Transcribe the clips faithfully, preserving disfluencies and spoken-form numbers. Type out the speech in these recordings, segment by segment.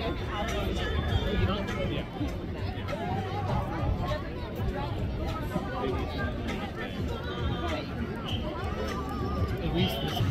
At least this.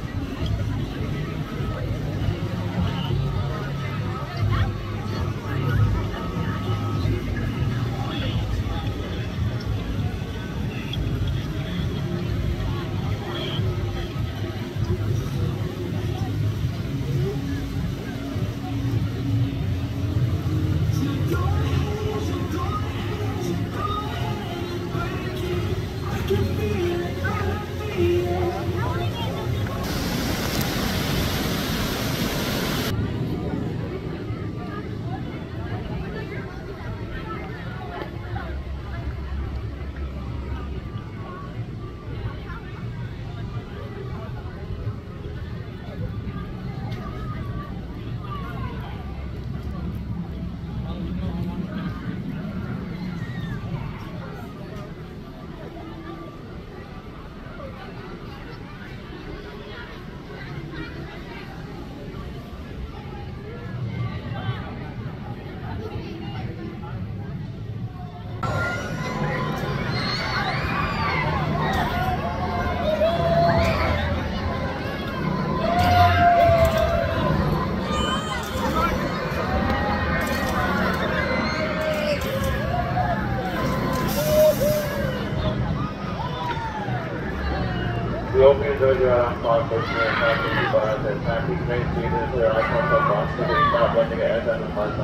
We hope you enjoyed your ride on Park Coast and Park Bars and Happy Great Theaters where our concept box to start blending air and the park.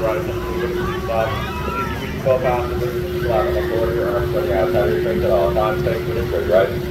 try to complete it. But please keep all passengers and people out on the border are sitting outside your trains at all times. Thank you for your ride.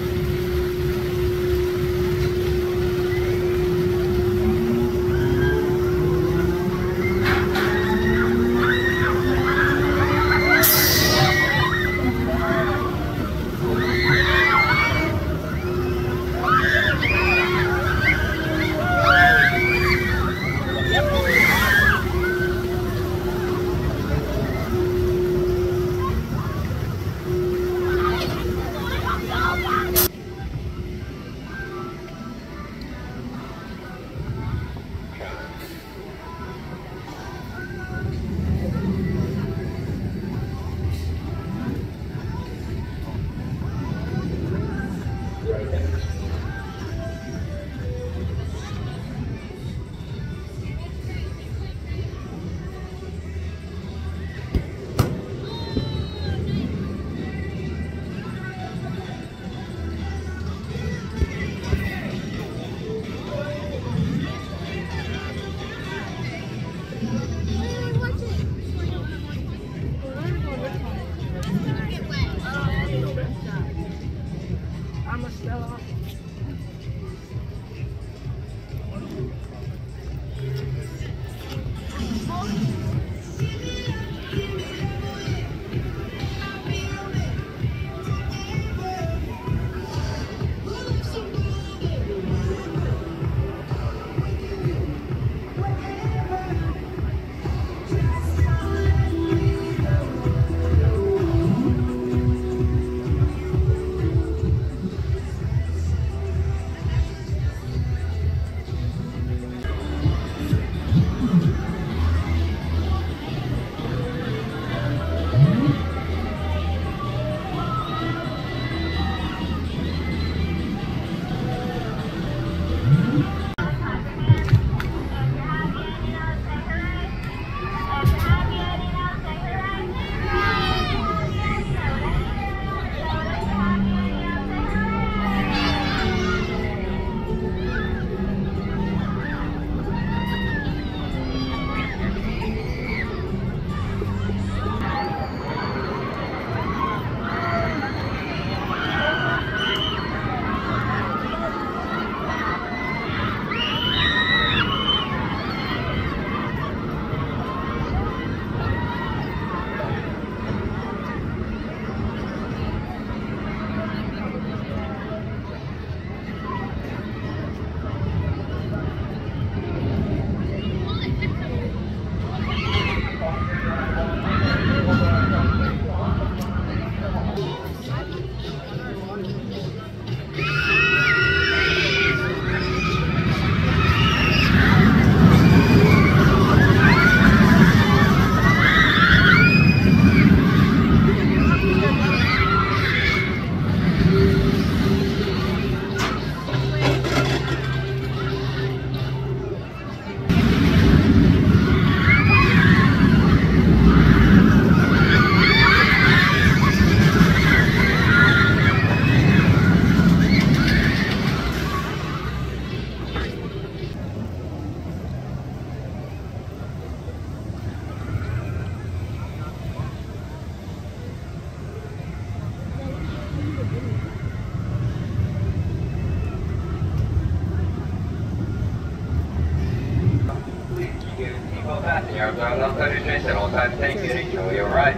You're going on thirty trains at all times. Thank you. Enjoy your ride.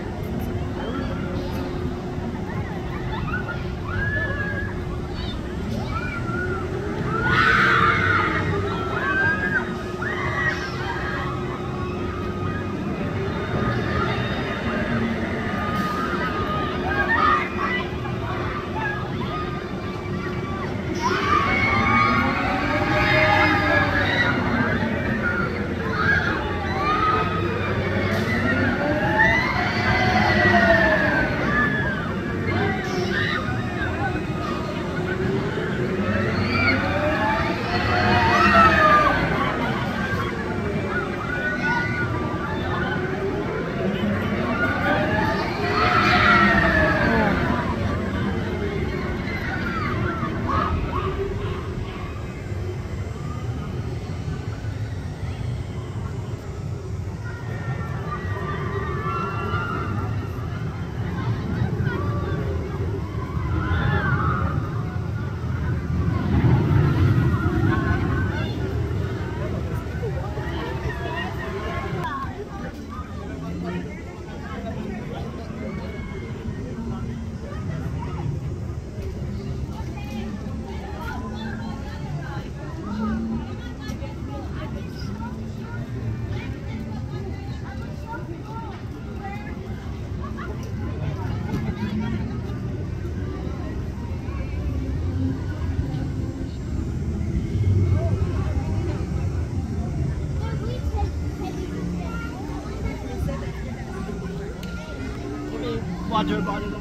water bottle.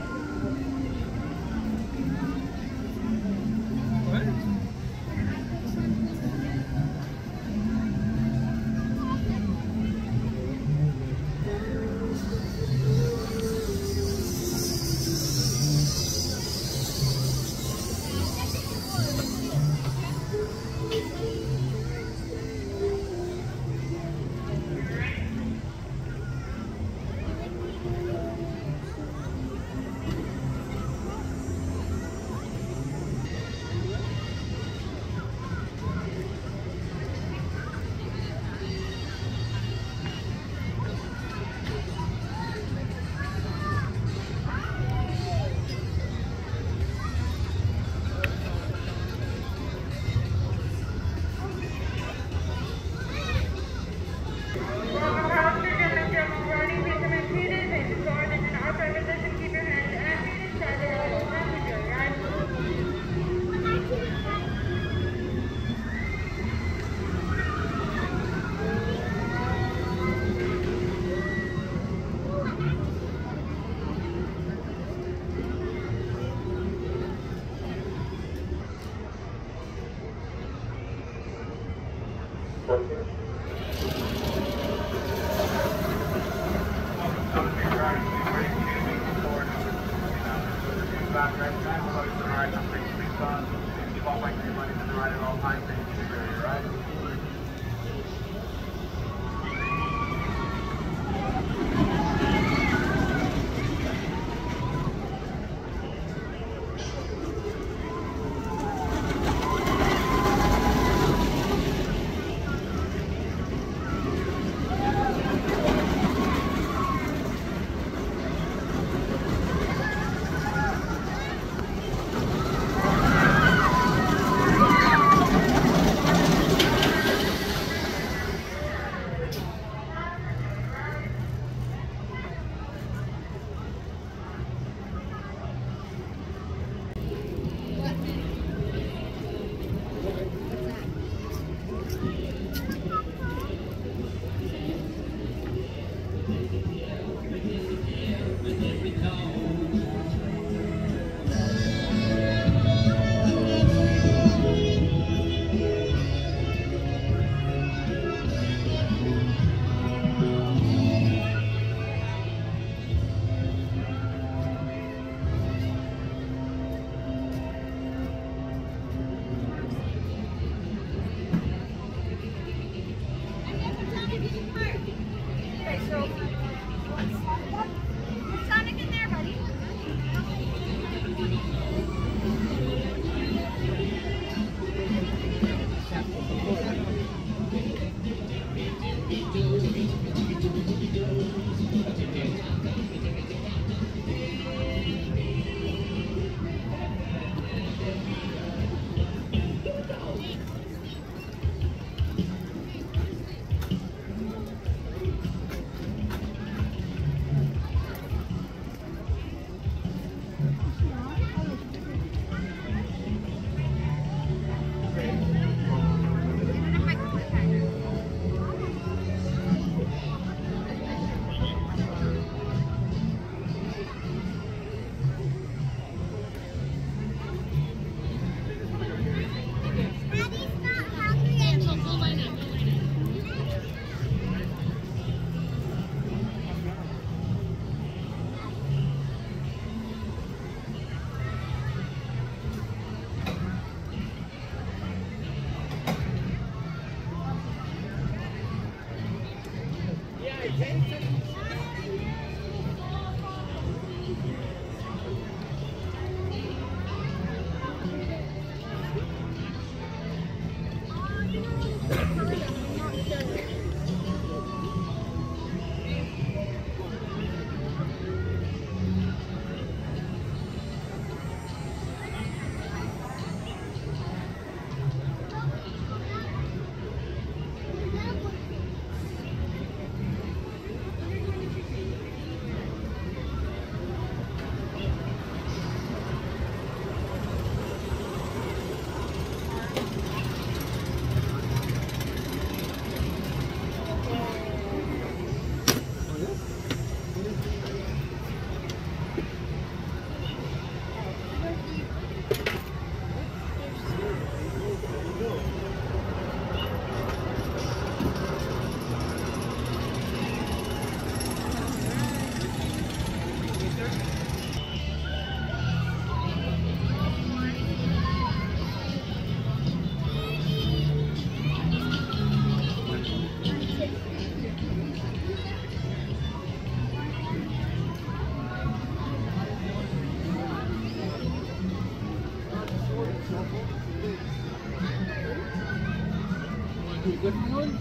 one?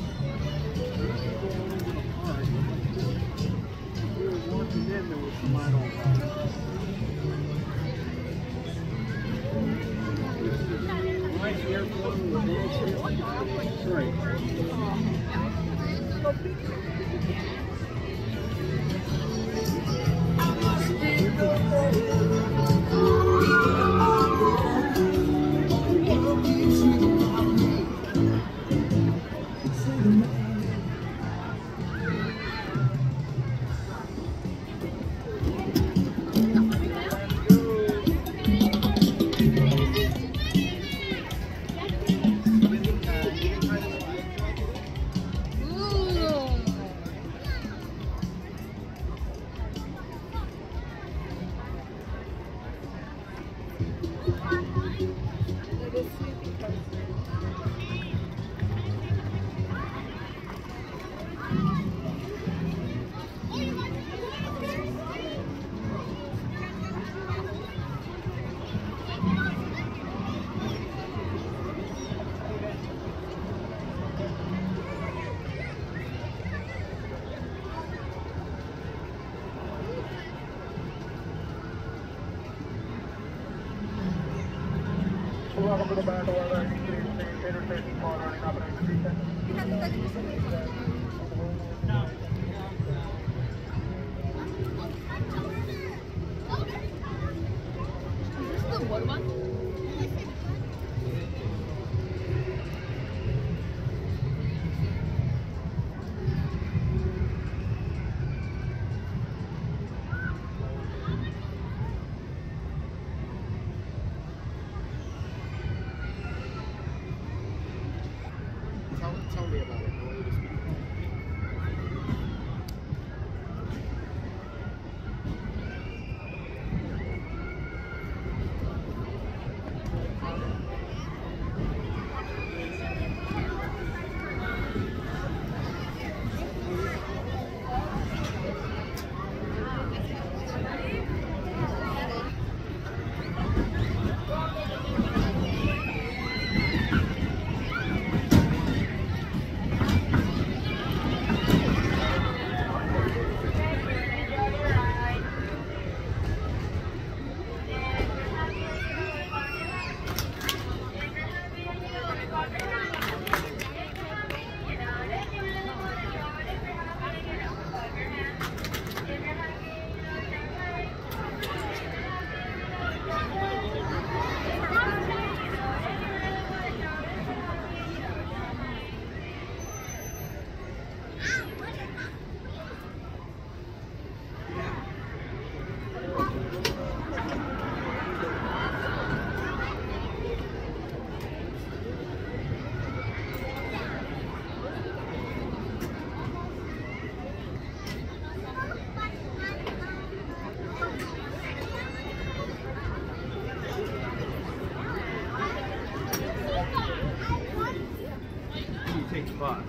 We were walking in, there was some I don't know. Right here, one with the right. Welcome to the back of our interstation corner running up and Is this the wood one? Tell, tell me about it. I want you to speak. You take the bus.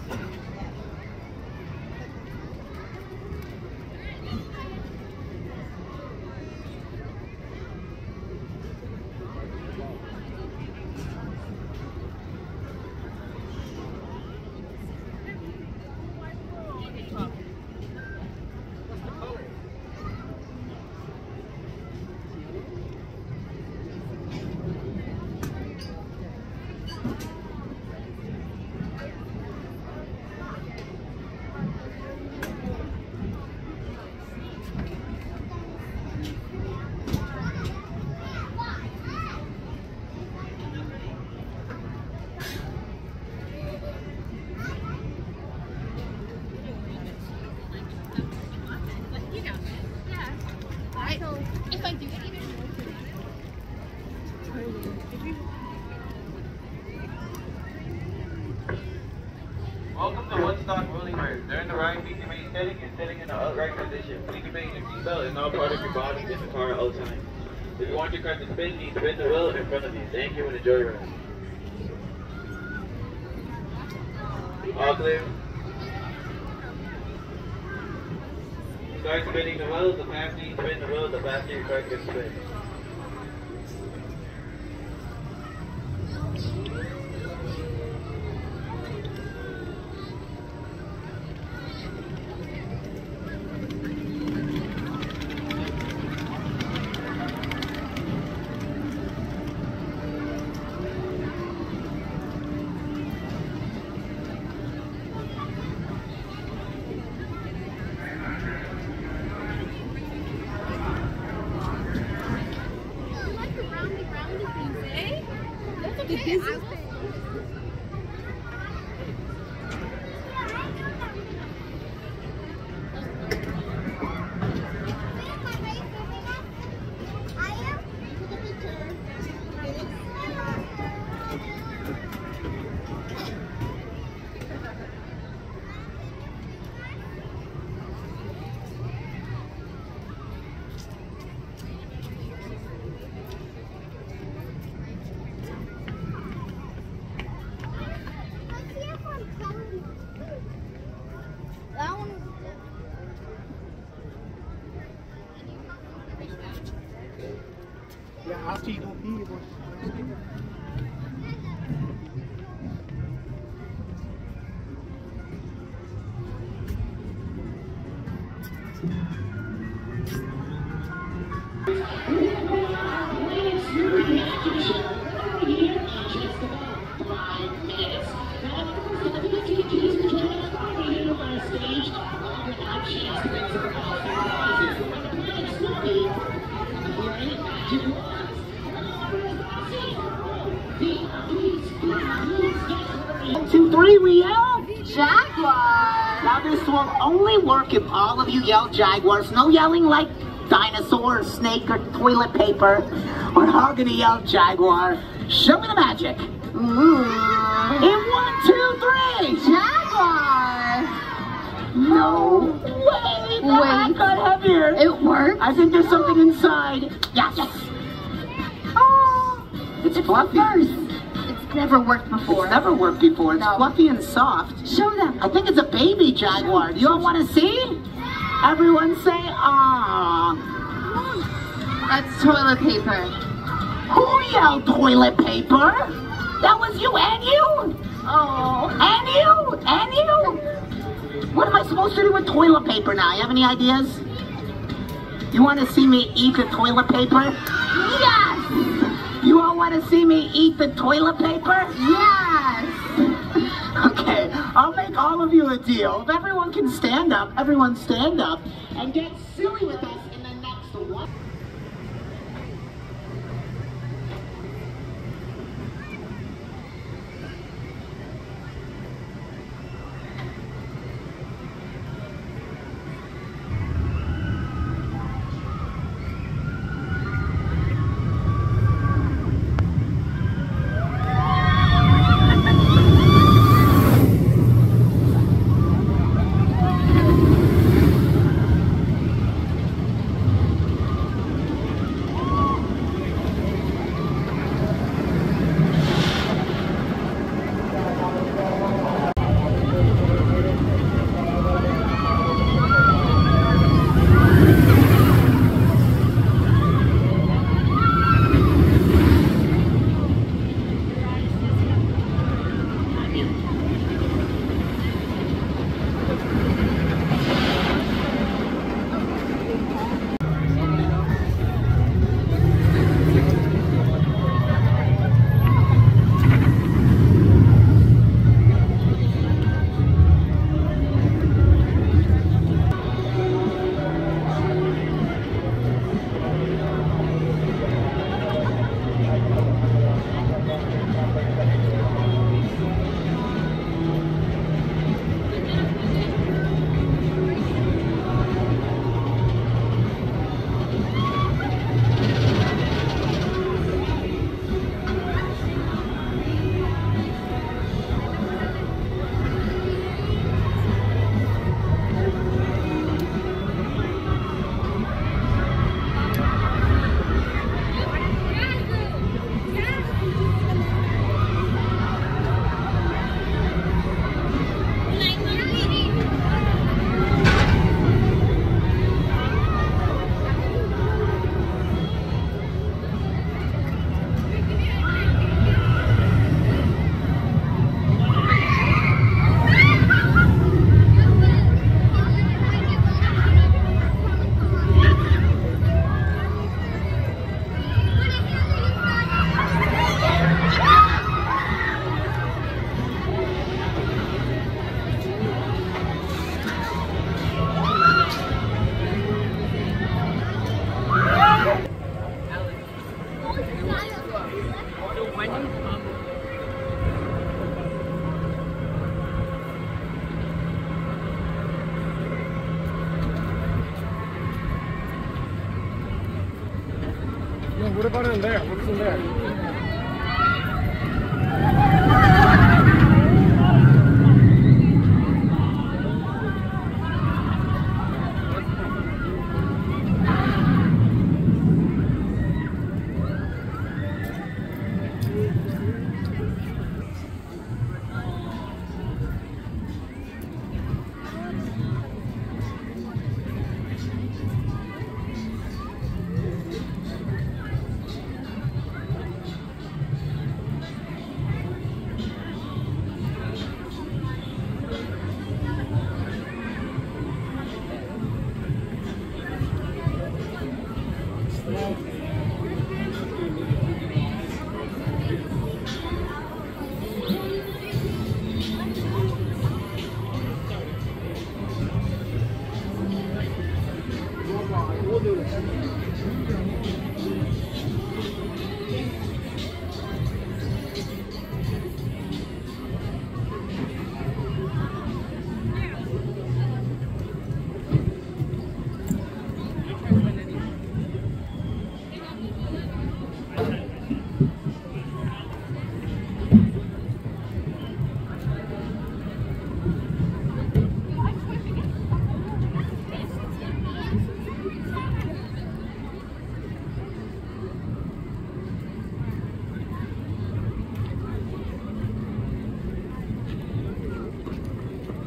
If I do it, even Welcome to One Stock Rolling Bird. During the ride, please remain steady and sitting in an upright position. Please remain your seatbelt and all part of your body in the car at all times. If you want your car to spin, you need to bend the wheel in front of you. Thank you and enjoy your ride. All clear? Start spinning the wheel. The faster you spin the wheel, the faster your car can spin. That one was Yeah, after you don't pee, but. One, two, three, we yell Jaguar. Now this will only work if all of you yell Jaguars. No yelling like dinosaur, or snake, or toilet paper. Or how gonna yell Jaguar? Show me the magic. Ooh. In one, two, three. Jaguar. No way. The hat got heavier. It worked. I think there's something inside. Yes. Oh, it's fluffy. It's never worked before. It's never worked before. It's No. fluffy and soft. Show them. I think it's a baby Jaguar. Do you all want to see? Everyone say, ah. That's toilet paper. Who yelled toilet paper? That was you and you? Oh. And you? And you? What am I supposed to do with toilet paper now? You have any ideas? You want to see me eat the toilet paper? Yes. You all want to see me eat the toilet paper? Yes. Okay, I'll make all of you a deal. If everyone can stand up, everyone stand up and get silly with us in the next one. What about in there? What's in there?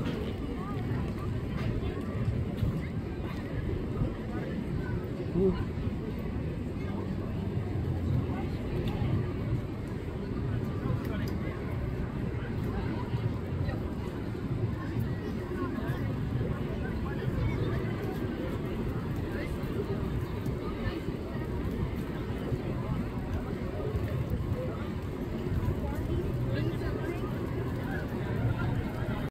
Ooh.